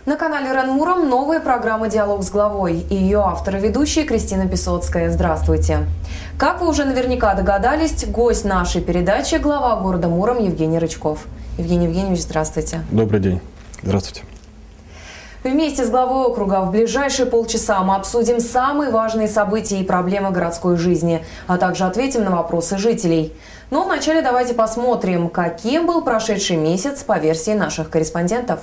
На канале РЕН-Муром новая программа «Диалог с главой» и ее автор и ведущая Кристина Песоцкая. Здравствуйте. Как вы уже наверняка догадались, гость нашей передачи – глава города Муром Евгений Рычков. Евгений Евгеньевич, здравствуйте. Добрый день. Здравствуйте. Вместе с главой округа в ближайшие полчаса мы обсудим самые важные события и проблемы городской жизни, а также ответим на вопросы жителей. Но вначале давайте посмотрим, каким был прошедший месяц по версии наших корреспондентов.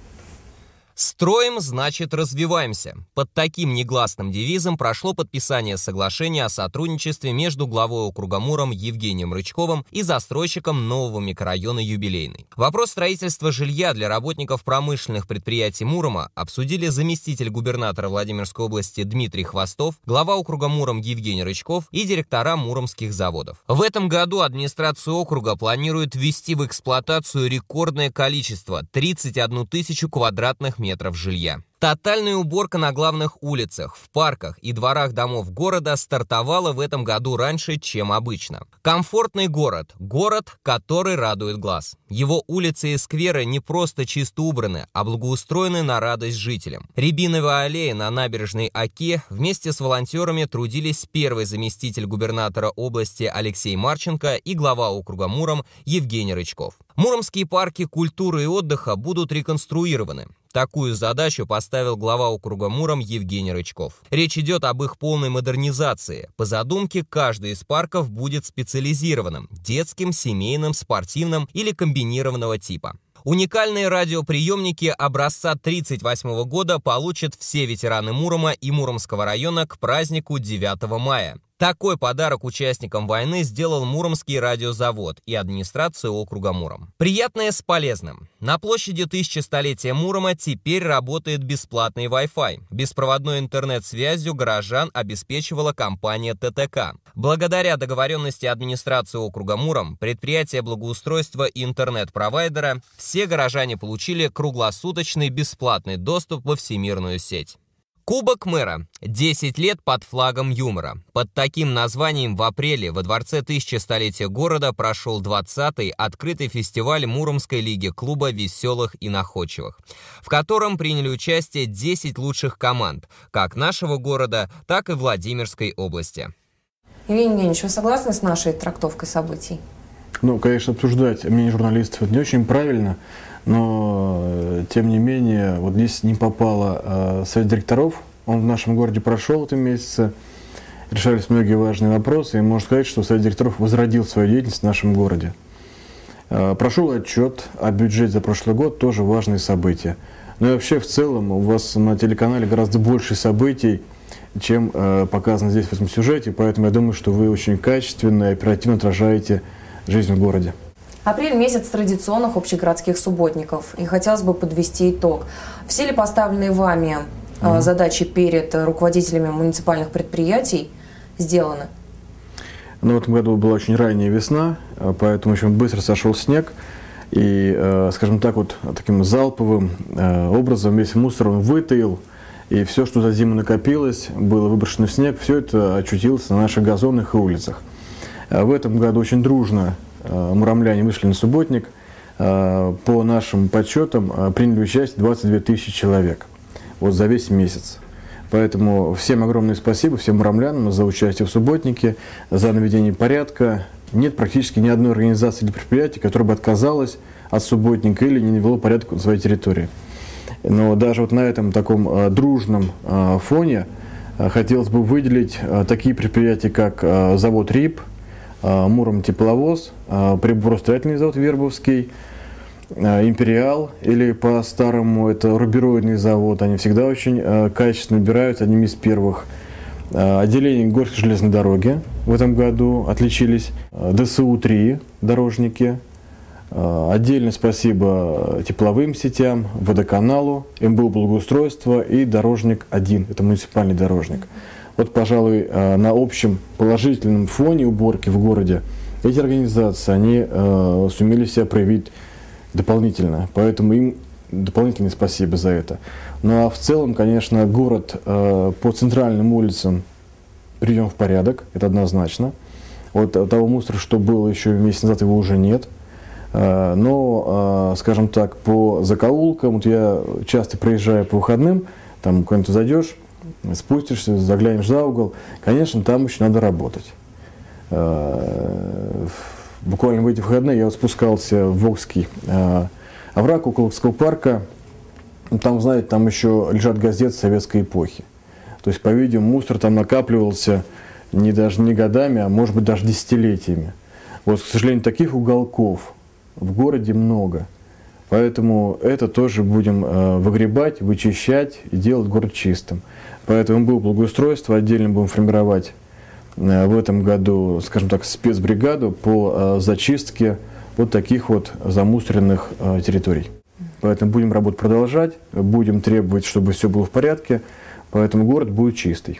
«Строим, значит, развиваемся». Под таким негласным девизом прошло подписание соглашения о сотрудничестве между главой округа Муром Евгением Рычковым и застройщиком нового микрорайона «Юбилейный». Вопрос строительства жилья для работников промышленных предприятий Мурома обсудили заместитель губернатора Владимирской области Дмитрий Хвостов, глава округа Муром Евгений Рычков и директора муромских заводов. В этом году администрация округа планирует ввести в эксплуатацию рекордное количество – 31 тысячу квадратных метров жилья. Тотальная уборка на главных улицах, в парках и дворах домов города стартовала в этом году раньше, чем обычно. Комфортный город – город, который радует глаз. Его улицы и скверы не просто чисто убраны, а благоустроены на радость жителям. Рябиновая аллея на набережной Оке вместе с волонтерами трудились первый заместитель губернатора области Алексей Марченко и глава округа Муром Евгений Рычков. Муромские парки культуры и отдыха будут реконструированы. Такую задачу поставил глава округа Муром Евгений Рычков. Речь идет об их полной модернизации. По задумке, каждый из парков будет специализированным – детским, семейным, спортивным или комбинированного типа. Уникальные радиоприемники образца 1938 года получат все ветераны Мурома и Муромского района к празднику 9 мая. Такой подарок участникам войны сделал Муромский радиозавод и администрация округа Муром. Приятное с полезным. На площади 1100-летия Мурома теперь работает бесплатный Wi-Fi. Беспроводной интернет-связью горожан обеспечивала компания ТТК. Благодаря договоренности администрации округа Муром, предприятия благоустройства и интернет-провайдера, все горожане получили круглосуточный бесплатный доступ во всемирную сеть. Кубок мэра. 10 лет под флагом юмора. Под таким названием в апреле во Дворце 1100-летия города прошел 20-й открытый фестиваль Муромской лиги клуба веселых и находчивых, в котором приняли участие 10 лучших команд, как нашего города, так и Владимирской области. Евгений Евгеньевич, вы согласны с нашей трактовкой событий? Ну, конечно, обсуждать мнение журналистов это не очень правильно, но, тем не менее, вот здесь не попало совет директоров, он в нашем городе прошел в этом месяце, решались многие важные вопросы, и можно сказать, что совет директоров возродил свою деятельность в нашем городе. Прошел отчет о бюджете за прошлый год, тоже важные события. Ну и вообще, в целом, у вас на телеканале гораздо больше событий, чем показано здесь в этом сюжете, поэтому я думаю, что вы очень качественно и оперативно отражаете жизнь в городе. Апрель – месяц традиционных общегородских субботников. И хотелось бы подвести итог. Все ли поставленные вами задачи перед руководителями муниципальных предприятий сделаны? Ну, в этом году была очень ранняя весна, поэтому очень быстро сошел снег. И, скажем так, вот таким залповым образом весь мусор он вытаил. И все, что за зиму накопилось, было выброшено в снег, все это очутилось на наших газонах и улицах. В этом году очень дружно муромляне вышли на субботник. По нашим подсчетам приняли участие 22 тысячи человек вот за весь месяц. Поэтому всем огромное спасибо, всем муромлянам за участие в субботнике, за наведение порядка. Нет практически ни одной организации или предприятия, которая бы отказалась от субботника или не навело порядок на своей территории. Но даже вот на этом таком дружном фоне хотелось бы выделить такие предприятия, как завод РИП, Муром тепловоз, приборостроительный завод Вербовский, Империал, или по-старому это рубероидный завод. Они всегда очень качественно убираются, одними из первых. Отделение Горской железной дороги в этом году отличились. ДСУ-3 дорожники. Отдельное спасибо тепловым сетям, водоканалу, МБУ благоустройства и Дорожник-1, это муниципальный дорожник. Вот, пожалуй, на общем положительном фоне уборки в городе эти организации, они сумели себя проявить дополнительно, поэтому им дополнительное спасибо за это. Ну а в целом, конечно, город по центральным улицам приведен в порядок, это однозначно. Вот того мусора, что было еще месяц назад, его уже нет. Но, скажем так, по закоулкам, вот я часто приезжаю по выходным, там куда-нибудь зайдешь, спустишься, заглянешь за угол, конечно, там еще надо работать. Буквально в эти выходные я вот спускался в Волжский овраг около Волжского парка. Там, знаете, там еще лежат газеты советской эпохи. То есть, по-видимому, мусор там накапливался даже не годами, а может быть даже десятилетиями. Вот, к сожалению, таких уголков в городе много. Поэтому это тоже будем выгребать, вычищать и делать город чистым. Поэтому было благоустройство, отдельно будем формировать в этом году, скажем так, спецбригаду по зачистке вот таких вот замусоренных территорий. Поэтому будем работу продолжать, будем требовать, чтобы все было в порядке, поэтому город будет чистый.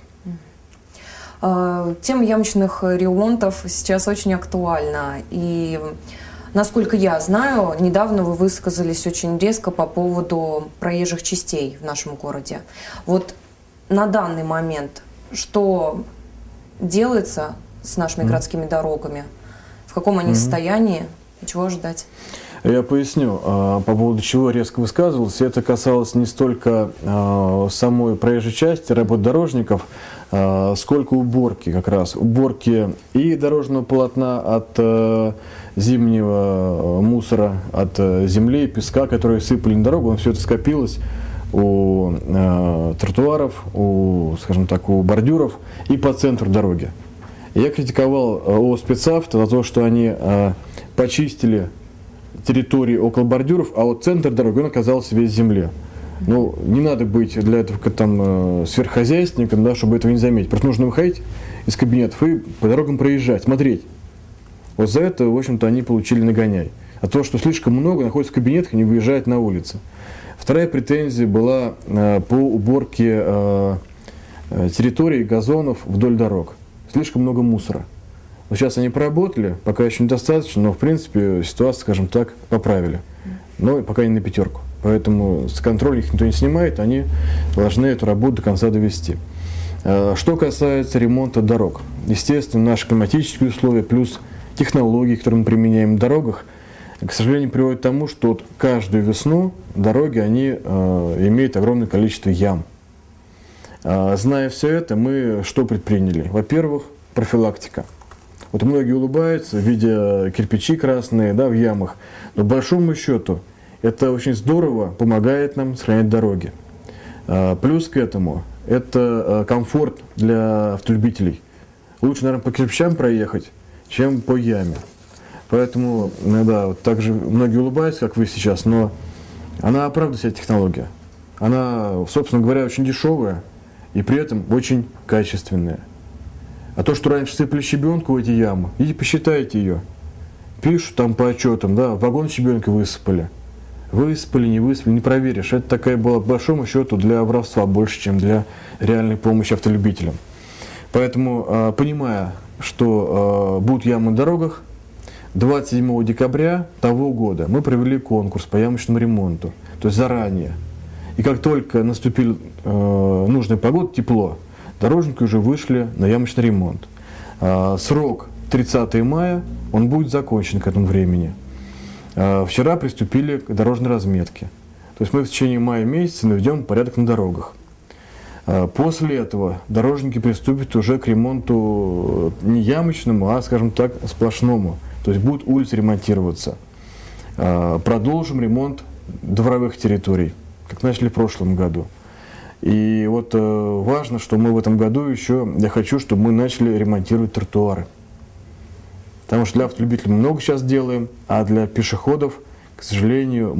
Тема ямочных ремонтов сейчас очень актуальна. И, насколько я знаю, недавно вы высказались очень резко по поводу проезжих частей в нашем городе. Вот на данный момент что делается с нашими городскими дорогами? В каком они состоянии и чего ожидать? Я поясню, по поводу чего резко высказывался. Это касалось не столько самой проезжей части, работ дорожников, сколько уборки как раз. Уборки и дорожного полотна от зимнего мусора, от земли, песка, которые сыпали на дорогу. Все это скопилось у тротуаров, скажем так, у бордюров и по центру дороги. Я критиковал ООО «Спецавто» за то, что они почистили территории около бордюров, а вот центр дороги, он оказался весь в земле. Ну, не надо быть для этого там сверххозяйственником, да, чтобы этого не заметить. Просто нужно выходить из кабинетов и по дорогам проезжать, смотреть. Вот за это, в общем-то, они получили нагоняй. А то, что слишком много находится в кабинетах и не выезжает на улицы. Вторая претензия была по уборке территорий, газонов вдоль дорог. Слишком много мусора. Вот сейчас они поработали, пока еще недостаточно, но в принципе ситуацию, скажем так, поправили. Но пока не на пятерку. Поэтому с контроля их никто не снимает, они должны эту работу до конца довести. Что касается ремонта дорог. Естественно, наши климатические условия плюс технологии, которые мы применяем на дорогах, к сожалению, приводят к тому, что вот каждую весну дороги они, имеют огромное количество ям. Зная все это, мы что предприняли? Во-первых, профилактика. Вот многие улыбаются, видя кирпичи красные, да, в ямах, но по большому счету это очень здорово помогает нам сохранять дороги. Плюс к этому это комфорт для автолюбителей. Лучше, наверное, по кирпичам проехать, чем по яме. Поэтому, да, вот так же многие улыбаются, как вы сейчас, но она оправдывает себя технология. Она, собственно говоря, очень дешевая и при этом очень качественная. А то, что раньше сыпали щебенку в эти ямы, идите посчитайте ее. Пишут там по отчетам, да, вагон щебенки высыпали. Высыпали, не высыпали, не проверишь. Это такая была, по большому счету, для воровства больше, чем для реальной помощи автолюбителям. Поэтому, понимая, что будут ямы на дорогах, 27 декабря того года мы провели конкурс по ямочному ремонту, то есть заранее. И как только наступила нужная погода, тепло, дорожники уже вышли на ямочный ремонт. Срок 30 мая, он будет закончен к этому времени. Вчера приступили к дорожной разметке. То есть мы в течение мая месяца наведем порядок на дорогах. После этого дорожники приступят уже к ремонту не ямочному, а, скажем так, сплошному. То есть будут улицы ремонтироваться. Продолжим ремонт дворовых территорий, как начали в прошлом году. И вот важно, что мы в этом году еще, я хочу, чтобы мы начали ремонтировать тротуары. Потому что для автолюбителей мы много сейчас делаем, а для пешеходов, к сожалению,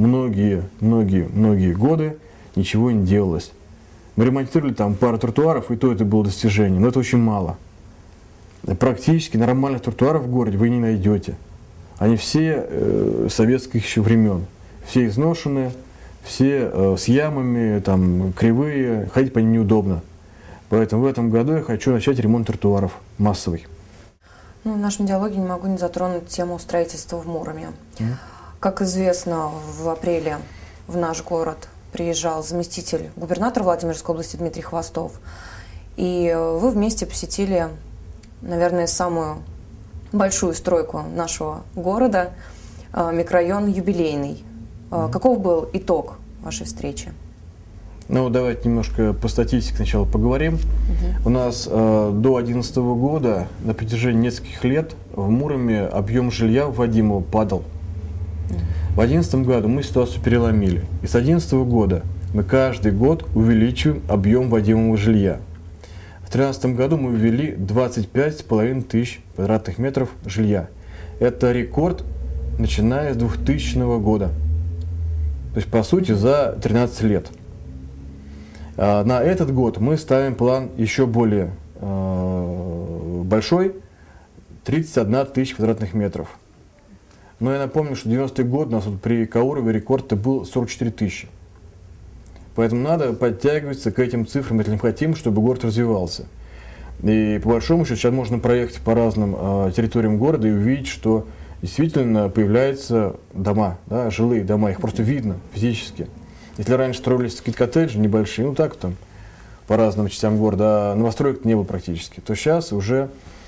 многие годы ничего не делалось. Мы ремонтировали там пару тротуаров, и то это было достижение, но это очень мало. Практически нормальных тротуаров в городе вы не найдете. Они все советских еще времен, все изношенные, все с ямами, там, кривые, ходить по ним неудобно. Поэтому в этом году я хочу начать ремонт тротуаров массовый. Ну, в нашем диалоге не могу не затронуть тему строительства в Муроме. Как известно, в апреле в наш город приезжал заместитель губернатора Владимирской области Дмитрий Хвостов. И вы вместе посетили, наверное, самую большую стройку нашего города. микрорайон Юбилейный. Каков был итог вашей встречи? Ну, давайте немножко по статистике сначала поговорим. У нас до 2011 года на протяжении нескольких лет в Муроме объем жилья вводимого падал. В 2011 году мы ситуацию переломили. И с 2011 года мы каждый год увеличиваем объем вводимого жилья. В 2013 году мы ввели 25,5 тысяч квадратных метров жилья. Это рекорд, начиная с 2000 года. То есть, по сути, за 13 лет. На этот год мы ставим план еще более большой, 31 тысяча квадратных метров. Но я напомню, что в 90-е годы у нас вот при Каурове рекорд был 44 тысячи. Поэтому надо подтягиваться к этим цифрам, если мы хотим, чтобы город развивался. И по большому счету сейчас можно проехать по разным территориям города и увидеть, что действительно появляются дома, да, жилые дома, их просто видно физически. Если раньше строились какие-то коттеджи небольшие, ну так там, по разным частям города, а новостроек не было практически, то сейчас уже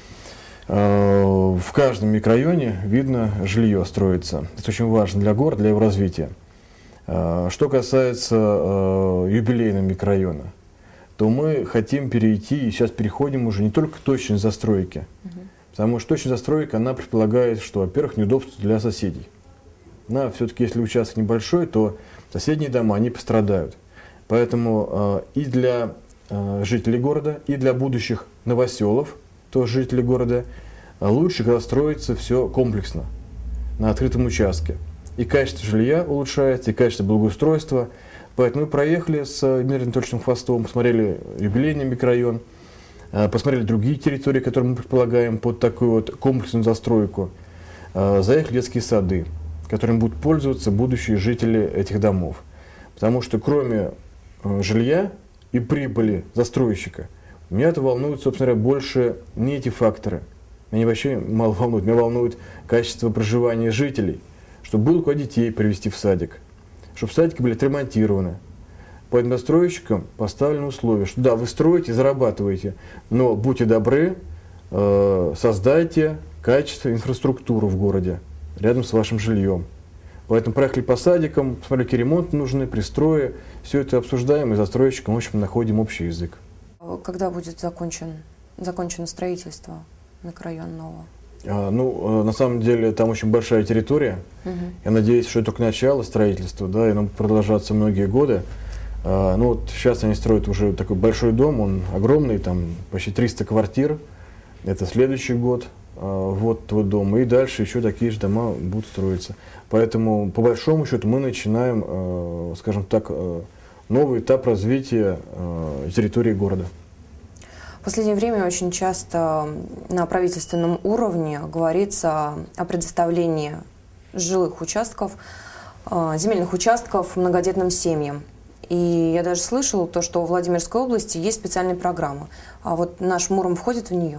в каждом микрорайоне видно жилье строится. Это очень важно для города, для его развития. Что касается юбилейного микрорайона, то мы хотим перейти, и сейчас переходим уже не только к точной застройке, потому что точная застройка, она предполагает, что, во-первых, неудобство для соседей. Но все-таки, если участок небольшой, то соседние дома, они пострадают. Поэтому и для жителей города, и для будущих новоселов, тоже жителей города, лучше, когда строится все комплексно, на открытом участке. И качество жилья улучшается, и качество благоустройства. Поэтому мы проехали с Дмитрием Анатольевичем Хвостовым, посмотрели юбилейный микрорайон, посмотрели другие территории, которые мы предполагаем под такую вот комплексную застройку. Заехали в детские сады, которым будут пользоваться будущие жители этих домов. Потому что кроме жилья и прибыли застройщика, меня это волнует, собственно говоря, больше не эти факторы. Меня вообще мало волнует. Меня волнует качество проживания жителей, чтобы было куда детей привести в садик, чтобы садики были отремонтированы. Поэтому застройщикам поставлены условия, что да, вы строите, зарабатываете, но будьте добры, создайте качественную инфраструктуру в городе, рядом с вашим жильем. Поэтому проехали по садикам, посмотрели, какие ремонты нужны, пристрои. Все это обсуждаем, и с застройщиком, в общем, находим общий язык. Когда будет закончено строительство микрорайонного? На самом деле, там очень большая территория. Я надеюсь, что это только начало строительства, да, и оно будет продолжаться многие годы. Вот сейчас они строят уже такой большой дом, он огромный, там почти 300 квартир. Это следующий год. Вот твой дом, и дальше еще такие же дома будут строиться. Поэтому, по большому счету, мы начинаем, скажем так, новый этап развития территории города. В последнее время очень часто на правительственном уровне говорится о предоставлении жилых участков, земельных участков многодетным семьям. И я даже слышала то, что в Владимирской области есть специальная программа. А вот наш Муром входит в нее?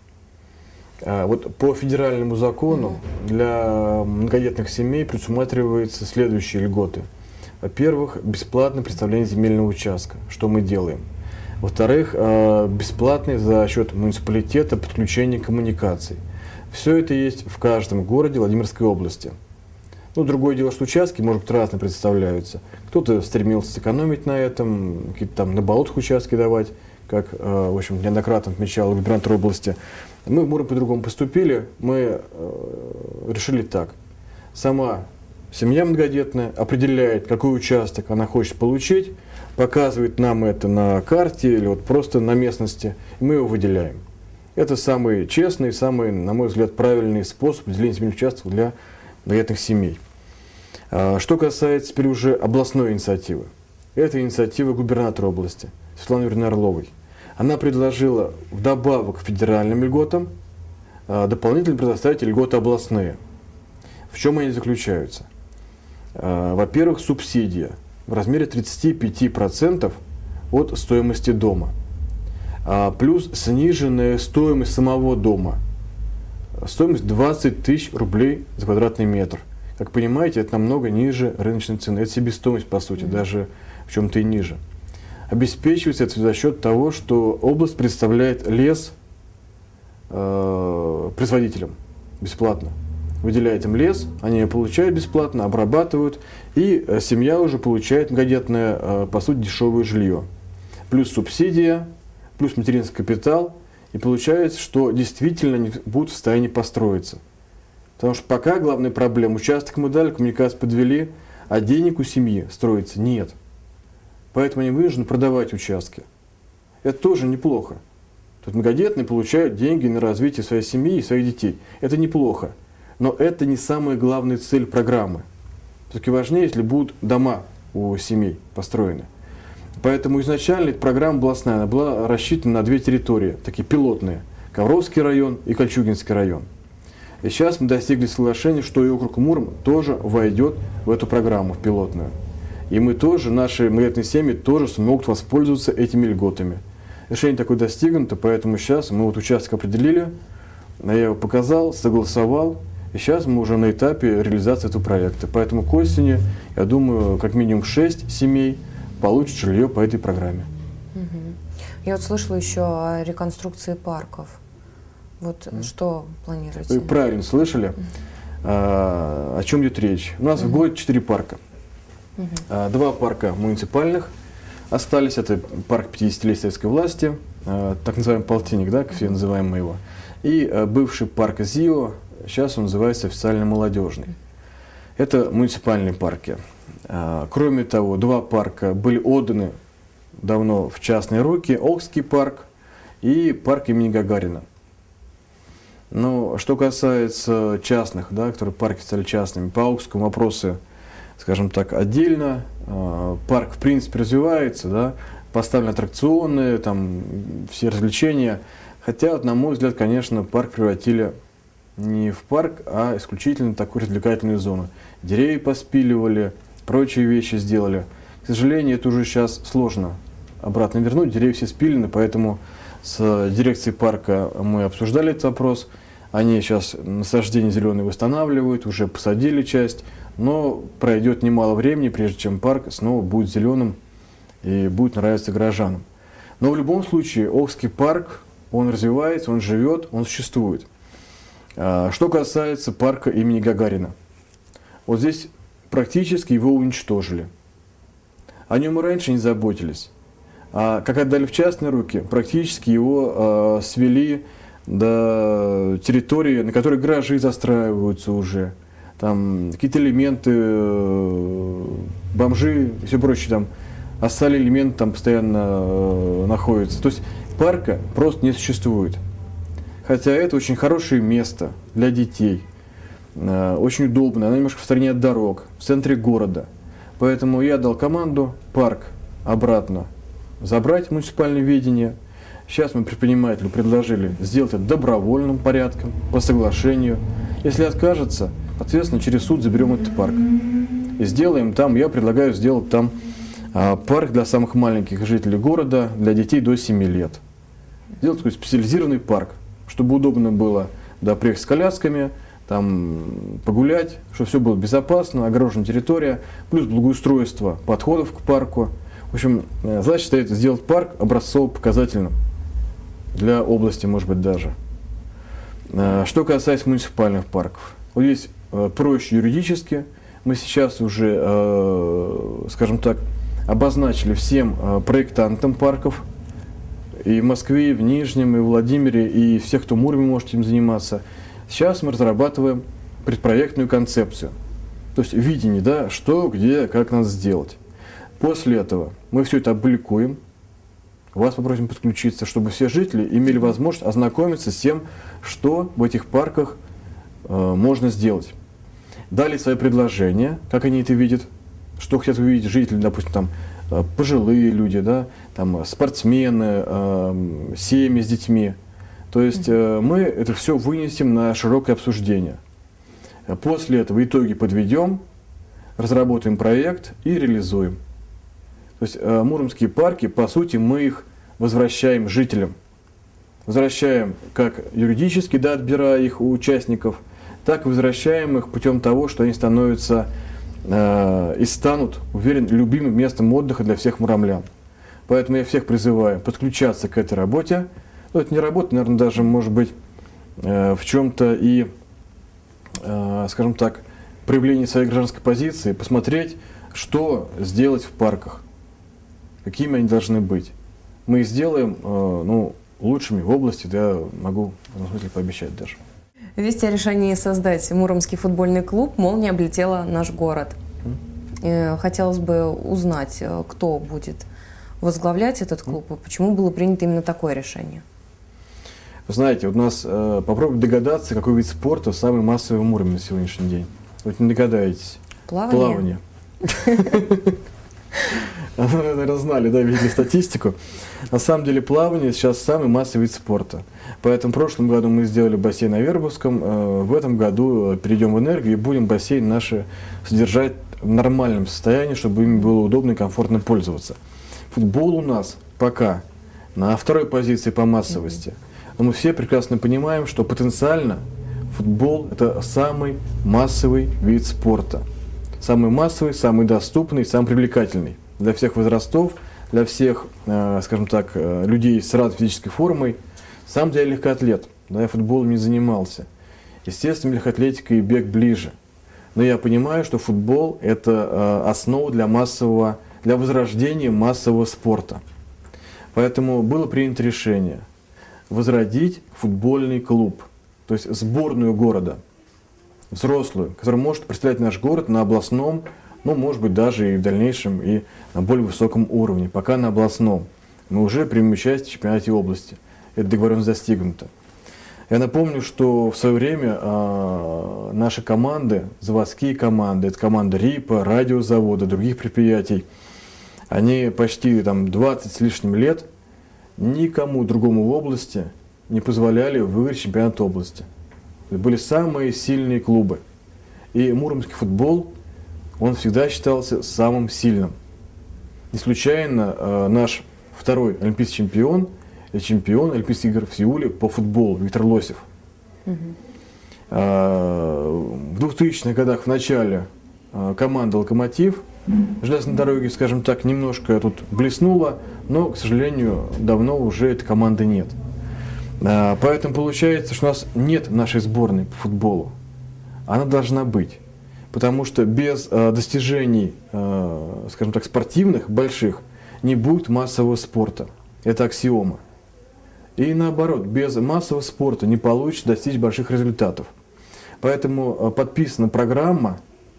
Вот по федеральному закону для многодетных семей предусматриваются следующие льготы. Во-первых, бесплатное предоставление земельного участка, что мы делаем. Во-вторых, бесплатное за счет муниципалитета подключение коммуникаций. Все это есть в каждом городе Владимирской области. Другое дело, что участки, может быть, разные представляются. Кто-то стремился сэкономить на этом, какие-то там на болотах участки давать, как, в общем, неоднократно отмечал губернатор области. Мы в Муроме по-другому поступили, мы решили так. Сама семья многодетная определяет, какой участок она хочет получить, показывает нам это на карте или вот просто на местности, и мы его выделяем. Это самый честный, самый, на мой взгляд, правильный способ выделения земельных участков для многодетных семей. Что касается теперь уже областной инициативы. Это инициатива губернатора области Светланы Юрьевны Орловой. Она предложила вдобавок к федеральным льготам дополнительно предоставить льготы областные. В чем они заключаются? Во-первых, субсидия в размере 35% от стоимости дома. Плюс сниженная стоимость самого дома. Стоимость 20 тысяч рублей за квадратный метр. Как понимаете, это намного ниже рыночной цены. Это себестоимость, по сути, даже в чем-то и ниже. Обеспечивается это за счет того, что область предоставляет лес производителям бесплатно. выделяет им лес, они ее получают бесплатно, обрабатывают, и семья уже получает многодетное, по сути, дешевое жилье. Плюс субсидия, плюс материнский капитал, и получается, что действительно они будут в состоянии построиться. Потому что пока главная проблема, участок мы дали, коммуникацию подвели, а денег у семьи строиться нет. Поэтому они вынуждены продавать участки. Это тоже неплохо. Тут многодетные получают деньги на развитие своей семьи и своих детей. Это неплохо. Но это не самая главная цель программы. Все-таки важнее, если будут дома у семей построены. Поэтому изначально эта программа областная, она была рассчитана на две территории, такие пилотные. Ковровский район и Кольчугинский район. И сейчас мы достигли соглашения, что и округ Муром тоже войдет в эту программу, в пилотную. И мы тоже, наши многодетные семьи тоже смогут воспользоваться этими льготами. Решение такое достигнуто, поэтому сейчас мы вот участок определили, я его показал, согласовал, и сейчас мы уже на этапе реализации этого проекта. Поэтому к осени, я думаю, как минимум 6 семей получат жилье по этой программе. Я вот слышала еще о реконструкции парков. Вот что планируете? Вы правильно слышали, о чем идет речь. У нас в городе 4 парка. 2 парка муниципальных остались. Это парк 50-летия советской власти, так называемый полтинник, да, как все называем мы его. И бывший парк ЗИО, сейчас он называется официально молодежный. Это муниципальные парки. Кроме того, 2 парка были отданы давно в частные руки. Окский парк и парк имени Гагарина. Но что касается частных, да, которые парки стали частными, по Окскому вопросы, скажем так, отдельно. Парк в принципе развивается, да, поставлены аттракционы, там все развлечения. Хотя, на мой взгляд, конечно, парк превратили не в парк, а исключительно такую развлекательную зону. Деревья поспиливали, прочие вещи сделали. К сожалению, это уже сейчас сложно обратно вернуть. Деревья все спилены, поэтому с дирекцией парка мы обсуждали этот вопрос. Они сейчас насаждения зеленые восстанавливают, уже посадили часть, но пройдет немало времени, прежде чем парк снова будет зеленым и будет нравиться горожанам. Но в любом случае, Окский парк, он развивается, он живет, он существует. Что касается парка имени Гагарина, вот здесь практически его уничтожили. О нем и раньше не заботились. А как отдали в частные руки, практически его свели до территории, на которой гаражи застраиваются уже. Там какие-то элементы, бомжи и все прочее, там остальные элементы там постоянно находятся. То есть парка просто не существует. Хотя это очень хорошее место для детей, очень удобно, оно немножко в стороне от дорог, в центре города. Поэтому я дал команду парк обратно забрать в муниципальное ведение. Сейчас мы предпринимателю предложили сделать это добровольным порядком, по соглашению. Если откажется, соответственно, через суд заберем этот парк. И сделаем там, я предлагаю сделать там парк для самых маленьких жителей города, для детей до 7 лет. Сделать такой специализированный парк, чтобы удобно было приехать с колясками, там погулять, чтобы все было безопасно, огорожена территория, плюс благоустройство подходов к парку. В общем, задача стоит сделать парк образцово-показательным для области, может быть, даже. Что касается муниципальных парков, вот здесь проще юридически. Мы сейчас уже, скажем так, обозначили всем проектантам парков и в Москве, и в Нижнем, и в Владимире, и всех, кто в Муроме может этим заниматься. Сейчас мы разрабатываем предпроектную концепцию, то есть видение, да, что, где, как надо сделать. После этого мы все это опубликуем, вас попросим подключиться, чтобы все жители имели возможность ознакомиться с тем, что в этих парках можно сделать. Дали свои предложения, как они это видят, что хотят увидеть жители, допустим, там пожилые люди, да, там спортсмены, семьи с детьми. То есть мы это все вынесем на широкое обсуждение. После этого итоги подведем, разработаем проект и реализуем. То есть муромские парки, по сути, мы их возвращаем жителям. Возвращаем как юридически, да, отбирая их у участников, так и возвращаем их путем того, что они становятся и станут, уверен, любимым местом отдыха для всех муромлян. Поэтому я всех призываю подключаться к этой работе. Ну, это не работа, наверное, даже, может быть, в чем-то и скажем так, проявление своей гражданской позиции, посмотреть, что сделать в парках, какими они должны быть. Мы их сделаем лучшими в области, да, я могу в этом смысле пообещать даже. Весть о решении создать Муромский футбольный клуб молнией облетела наш город. Хотелось бы узнать, кто будет возглавлять этот клуб и почему было принято именно такое решение. Вы знаете, вот у нас попробуйте догадаться, какой вид спорта самый массовый в Муроме на сегодняшний день. Вот не догадаетесь. Плавание. Наверное, знали, да, видели статистику. На самом деле плавание сейчас самый массовый вид спорта. Поэтому в прошлом году мы сделали бассейн на Вербовском. В этом году перейдем в энергию и будем бассейн наши содержать в нормальном состоянии, чтобы ими было удобно и комфортно пользоваться. Футбол у нас пока на второй позиции по массовости. Но мы все прекрасно понимаем, что потенциально футбол – это самый массовый вид спорта. Самый массовый, самый доступный, самый привлекательный для всех возрастов, для всех, скажем так, людей с разной физической формой. Сам я легкоатлет, да, я футболом не занимался. Естественно, легкоатлетика и бег ближе. Но я понимаю, что футбол – это основа для возрождения массового спорта. Поэтому было принято решение возродить футбольный клуб, то есть сборную города, взрослую, которая может представлять наш город на областном, может быть, даже и в дальнейшем и на более высоком уровне. Пока на областном. Мы уже примем участие в чемпионате области. Эта договоренность достигнута. Я напомню, что в свое время наши команды, заводские команды, это команда РИПа, радиозавода, других предприятий, они почти 20 с лишним лет никому другому в области не позволяли выиграть чемпионат области. Это были самые сильные клубы. И муромский футбол, он всегда считался самым сильным. Не случайно наш второй олимпийский чемпион Олимпийских игр в Сеуле по футболу Виктор Лосев. В 2000-х годах в начале команда «Локомотив» железной дороги, скажем так, немножко тут блеснула, но, к сожалению, давно уже этой команды нет. Поэтому получается, что у нас нет нашей сборной по футболу. Она должна быть. Потому что без достижений, скажем так, спортивных, больших, не будет массового спорта. Это аксиома. И наоборот, без массового спорта не получится достичь больших результатов. Поэтому подписана программа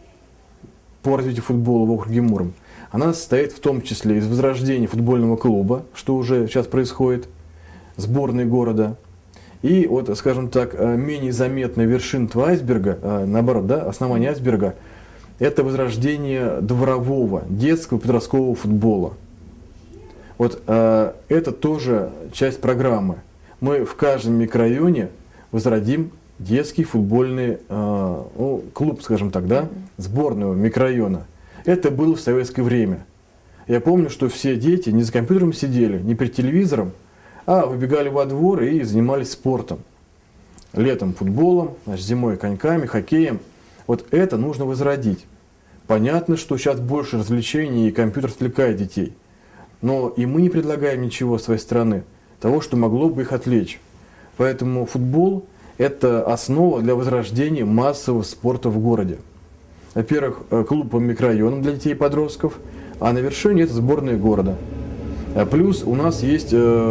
по развитию футбола в округе Муром. Она состоит в том числе из возрождения футбольного клуба, что уже сейчас происходит, сборной города. И вот, скажем так, менее заметная вершина айсберга, наоборот, да, основание айсберга, это возрождение дворового, детского, подросткового футбола. Вот это тоже часть программы. Мы в каждом микрорайоне возродим детский футбольный клуб, скажем так, да, сборную микрорайона. Это было в советское время. Я помню, что все дети не за компьютером сидели, не перед телевизором, а выбегали во двор и занимались спортом. Летом футболом, зимой коньками, хоккеем. Вот это нужно возродить. Понятно, что сейчас больше развлечений и компьютер отвлекает детей. Но и мы не предлагаем ничего с своей стороны, того, что могло бы их отвлечь. Поэтому футбол – это основа для возрождения массового спорта в городе. Во-первых, клуб по микрорайонам для детей и подростков, а на вершине это сборная города. Плюс у нас есть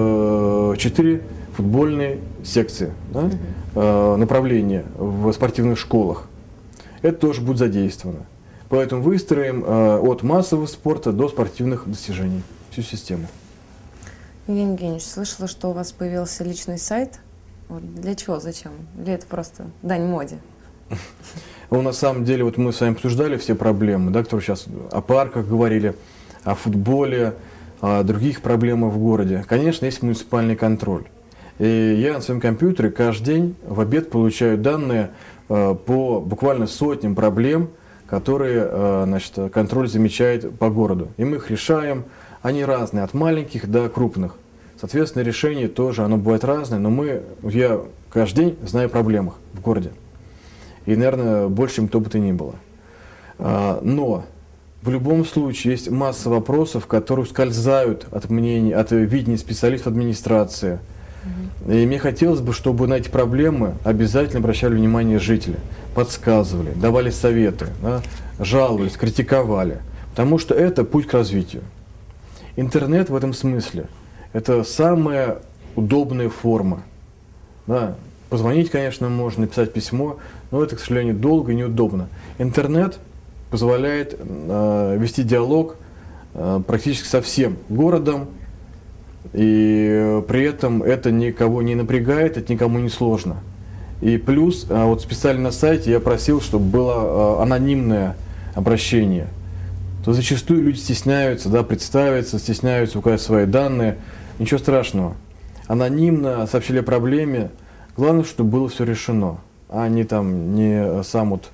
4 футбольные секции, да, направления в спортивных школах. Это тоже будет задействовано. Поэтому выстроим от массового спорта до спортивных достижений всю систему. Евгений Евгеньевич, слышала, что у вас появился личный сайт. Для чего, зачем? Или это просто дань моде? На самом деле, вот мы с вами обсуждали все проблемы, да, которые сейчас о парках говорили, о футболе, о других проблемах в городе. Конечно, есть муниципальный контроль. И я на своем компьютере каждый день в обед получаю данные по буквально сотням проблем, которые, значит, контроль замечает по городу. И мы их решаем. Они разные, от маленьких до крупных. Соответственно, решение тоже, оно бывает разное, но я каждый день знаю о проблемах в городе. И, наверное, больше, чем кто бы то ни было. Но в любом случае есть масса вопросов, которые ускользают от мнений, от видения специалистов администрации, И мне хотелось бы, чтобы на эти проблемы обязательно обращали внимание жители, подсказывали, давали советы, да, жаловались, критиковали. Потому что это путь к развитию. Интернет в этом смысле – это самая удобная форма. Да, позвонить, конечно, можно, написать письмо, но это, к сожалению, долго и неудобно. Интернет позволяет вести диалог практически со всем городом, и при этом это никого не напрягает, это никому не сложно. И плюс, вот специально на сайте я просил, чтобы было анонимное обращение. То зачастую люди стесняются, да, представиться, стесняются указать свои данные. Ничего страшного. Анонимно сообщили о проблеме. Главное, чтобы было все решено, а не там не сам вот,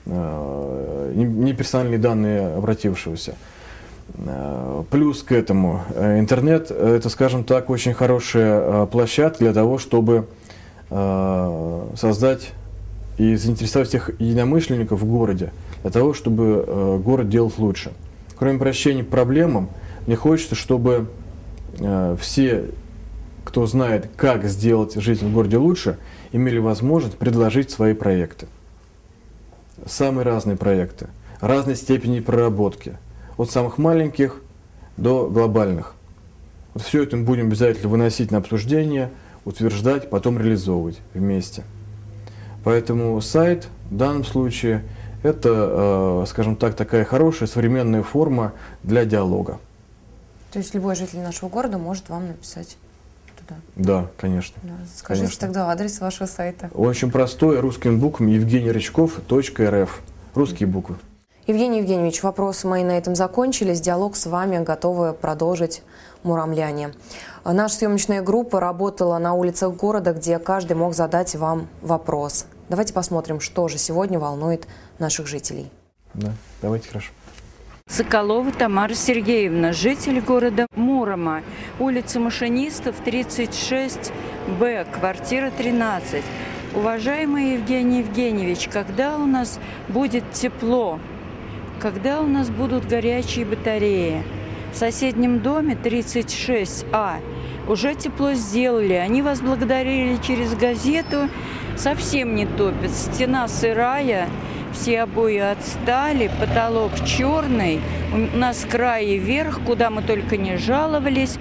не персональные данные обратившегося. Плюс к этому интернет – это, скажем так, очень хорошая площадка для того, чтобы создать и заинтересовать всех единомышленников в городе, для того, чтобы город делать лучше. Кроме обращения к проблемам, мне хочется, чтобы все, кто знает, как сделать жизнь в городе лучше, имели возможность предложить свои проекты. Самые разные проекты, разной степени проработки. От самых маленьких до глобальных. Вот все это мы будем обязательно выносить на обсуждение, утверждать, потом реализовывать вместе. Поэтому сайт в данном случае это, скажем так, такая хорошая современная форма для диалога. То есть любой житель нашего города может вам написать туда? Да, конечно. Да. Скажите конечно. тогда адрес вашего сайта. Он очень простой, русскими буквами, evgenirычков.рф. Русские буквы. Евгений Евгеньевич, вопросы мои на этом закончились. Диалог с вами готовы продолжить муромляне. Наша съемочная группа работала на улицах города, где каждый мог задать вам вопрос. Давайте посмотрим, что же сегодня волнует наших жителей. Да, давайте, хорошо. Соколова Тамара Сергеевна, житель города Мурома, улица Машинистов, 36Б, квартира 13. Уважаемый Евгений Евгеньевич, когда у нас будет тепло? Когда у нас будут горячие батареи? В соседнем доме 36А уже тепло сделали. Они вас благодарили через газету. Совсем не топит. Стена сырая, все обои отстали, потолок черный. У нас край и верх, куда мы только не жаловались.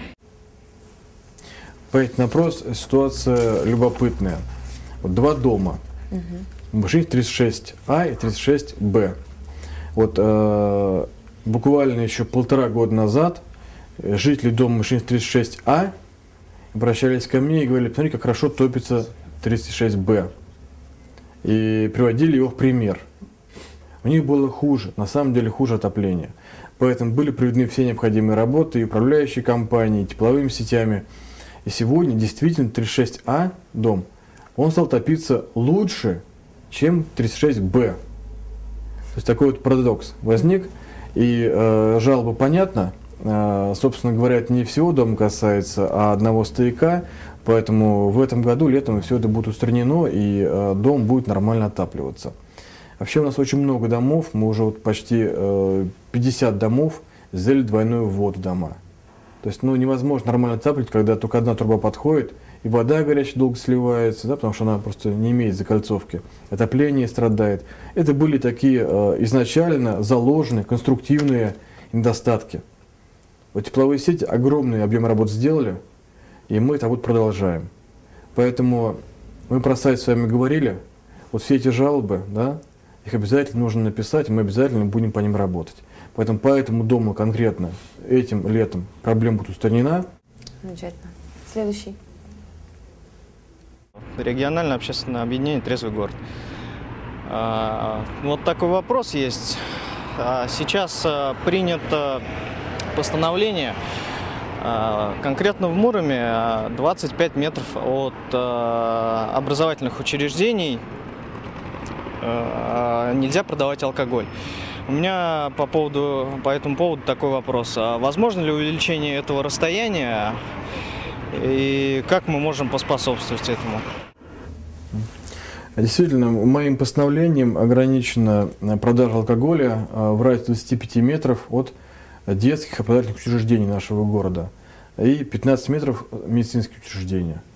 По этому вопросу ситуация любопытная. Вот два дома. Машинистов 36А и 36Б. Вот буквально еще 1,5 года назад жители дома Машинистов 36А обращались ко мне и говорили: посмотри, как хорошо топится 36Б. И приводили его в пример. У них было хуже, на самом деле хуже отопление. Поэтому были проведены все необходимые работы и управляющей компанией, и тепловыми сетями. И сегодня действительно 36А дом, он стал топиться лучше, чем 36Б. То есть такой вот парадокс возник, и жалоба понятна. Собственно говоря, это не всего дома касается, а одного стояка. Поэтому в этом году летом все это будет устранено, и дом будет нормально отапливаться. Вообще у нас очень много домов, мы уже вот почти 50 домов сделали двойную ввод в дома. То есть невозможно нормально отапливать, когда только одна труба подходит, и вода горячая долго сливается, да, потому что она просто не имеет закольцовки. Отопление страдает. Это были такие изначально заложенные, конструктивные недостатки. Вот тепловые сети огромный объем работ сделали, и мы это вот продолжаем. Поэтому мы про сайт с вами говорили, вот все эти жалобы, да, их обязательно нужно написать, и мы обязательно будем по ним работать. Поэтому по этому дому конкретно этим летом проблема будет устранена. Замечательно. Следующий. Региональное общественное объединение «Трезвый город». Вот такой вопрос есть. Сейчас принято постановление, конкретно в Муроме 25 метров от образовательных учреждений нельзя продавать алкоголь. У меня по этому поводу такой вопрос. Возможно ли увеличение этого расстояния и как мы можем поспособствовать этому? Действительно, моим постановлением ограничена продажа алкоголя в радиусе 25 метров от детских образовательных учреждений нашего города и 15 метров медицинских учреждений.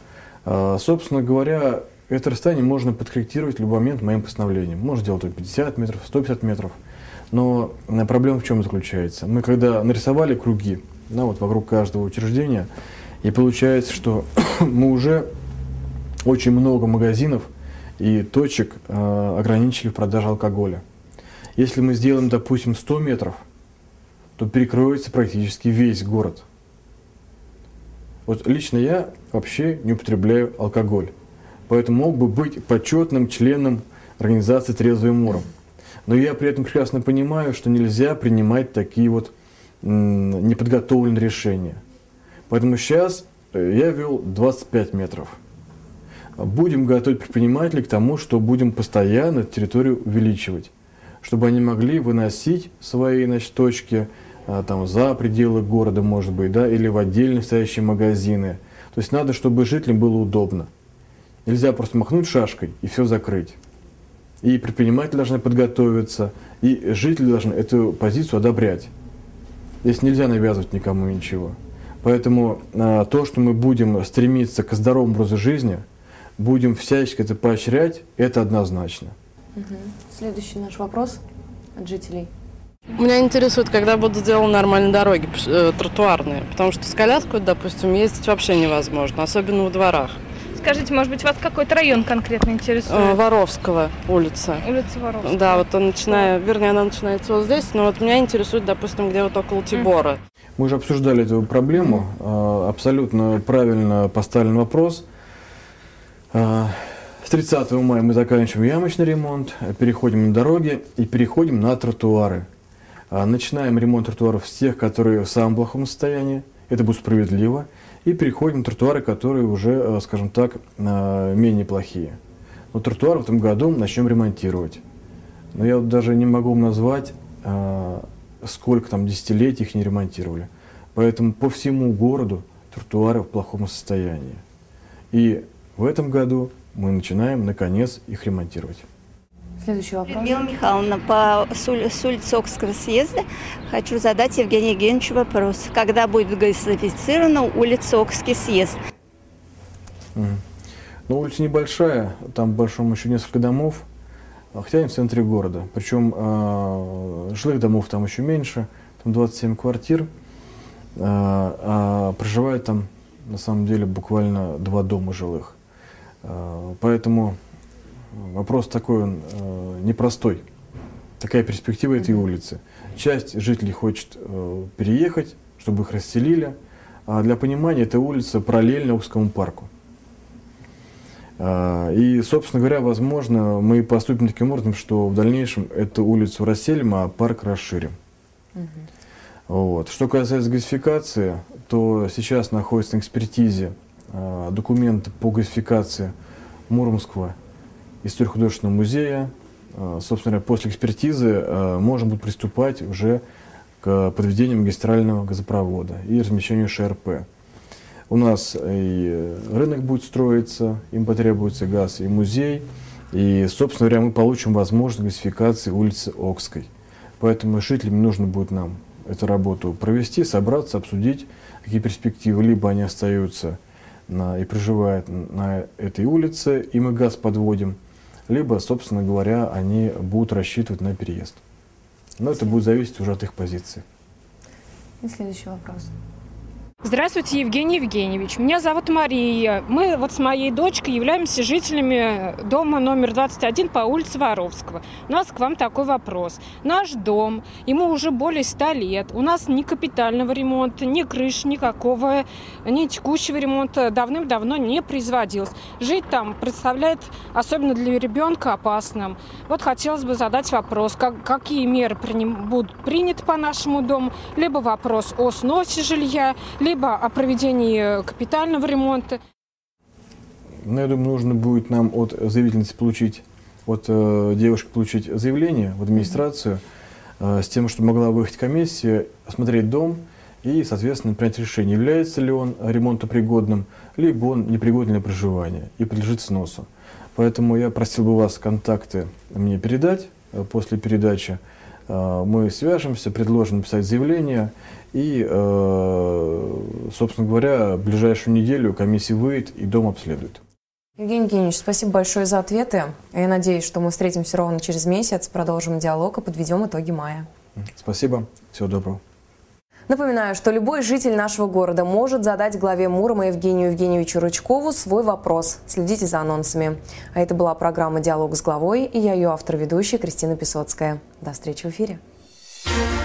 Собственно говоря, это расстояние можно подкорректировать в любой момент моим постановлением. Можно делать 50 метров, 150 метров. Но проблема в чем заключается? Мы когда нарисовали круги, да, вот вокруг каждого учреждения, и получается, что мы уже очень много магазинов и точек ограничили в продаже алкоголя. Если мы сделаем, допустим, 100 метров, то перекроется практически весь город. Вот лично я вообще не употребляю алкоголь, поэтому мог бы быть почетным членом организации «Трезвый Муром». Но я при этом прекрасно понимаю, что нельзя принимать такие вот неподготовленные решения. Поэтому сейчас я ввел 25 метров. Будем готовить предпринимателей к тому, что будем постоянно территорию увеличивать, чтобы они могли выносить свои, значит, точки там, за пределы города, может быть, да, или в отдельно стоящие магазины. То есть надо, чтобы жителям было удобно. Нельзя просто махнуть шашкой и все закрыть. И предприниматели должны подготовиться, и жители должны эту позицию одобрять. Здесь нельзя навязывать никому ничего. Поэтому то, что мы будем стремиться к здоровому образу жизни, будем всячески это поощрять, это однозначно. Следующий наш вопрос от жителей. Меня интересует, когда будут сделаны нормальные дороги, тротуарные, потому что с коляской, допустим, ездить вообще невозможно, особенно во дворах. Скажите, может быть, вас какой-то район конкретно интересует? Воровского улица. Улица Воровского. Да, вот он вернее, она начинается вот здесь, но вот меня интересует, допустим, где вот около Тибора. Мы уже обсуждали эту проблему, абсолютно правильно поставлен вопрос. С 30 мая мы заканчиваем ямочный ремонт, переходим на дороги и переходим на тротуары. Начинаем ремонт тротуаров с тех, которые в самом плохом состоянии, это будет справедливо, и переходим на тротуары, которые уже, скажем так, менее плохие. Но тротуары в этом году начнем ремонтировать. Но я вот даже не могу назвать, сколько там десятилетий их не ремонтировали. Поэтому по всему городу тротуары в плохом состоянии. И в этом году мы начинаем, наконец, их ремонтировать. Следующий вопрос. Людмила Михайловна, с улицы Окского съезда хочу задать Евгению Евгеньевичу вопрос. Когда будет газифицирована улица Окский съезд? Ну, улица небольшая, там, по большому счету, несколько домов, хотя и в центре города. Причем жилых домов там еще меньше, там 27 квартир, а проживает там, на самом деле, буквально 2 дома жилых. Поэтому вопрос такой, он непростой. Такая перспектива этой улицы. Часть жителей хочет переехать, чтобы их расселили. А для понимания, эта улица параллельна Окскому парку. И, собственно говоря, возможно, мы поступим таким образом, что в дальнейшем эту улицу расселим, а парк расширим. Вот. Что касается газификации, то сейчас находится на экспертизе документы по газификации Муромского историко-художественного музея. Собственно, после экспертизы можно будет приступать уже к подведению магистрального газопровода и размещению ШРП. У нас и рынок будет строиться, им потребуется газ, и музей. И, собственно говоря, мы получим возможность газификации улицы Окской. Поэтому жителям нужно будет нам эту работу провести, собраться, обсудить, какие перспективы. Либо они остаются и проживают на этой улице, и мы газ подводим, либо, собственно говоря, они будут рассчитывать на переезд. Но это будет зависеть уже от их позиции. И следующий вопрос. Здравствуйте, Евгений Евгеньевич. Меня зовут Мария. Мы вот с моей дочкой являемся жителями дома номер 21 по улице Воровского. У нас к вам такой вопрос. Наш дом, ему уже более 100 лет. У нас ни капитального ремонта, ни крыши никакого, ни текущего ремонта давным-давно не производилось. Жить там представляет, особенно для ребенка, опасным. Вот хотелось бы задать вопрос, какие меры будут приняты по нашему дому, либо вопрос о сносе жилья, либо о проведении капитального ремонта. Ну, я думаю, нужно будет нам от заявительницы получить, от девушки получить заявление в администрацию с тем, что могла выехать комиссия, осмотреть дом и, соответственно, принять решение, является ли он ремонтопригодным, либо он непригоден для проживания и подлежит сносу. Поэтому я просил бы вас контакты мне передать после передачи. мы свяжемся, предложим написать заявление, и, собственно говоря, в ближайшую неделю комиссия выйдет и дом обследует. Евгений Евгеньевич, спасибо большое за ответы. Я надеюсь, что мы встретимся ровно через месяц, продолжим диалог и подведем итоги мая. Спасибо. Всего доброго. Напоминаю, что любой житель нашего города может задать главе Мурома Евгению Евгеньевичу Рычкову свой вопрос. Следите за анонсами. А это была программа «Диалог с главой», и я ее автор-ведущая Кристина Песоцкая. До встречи в эфире.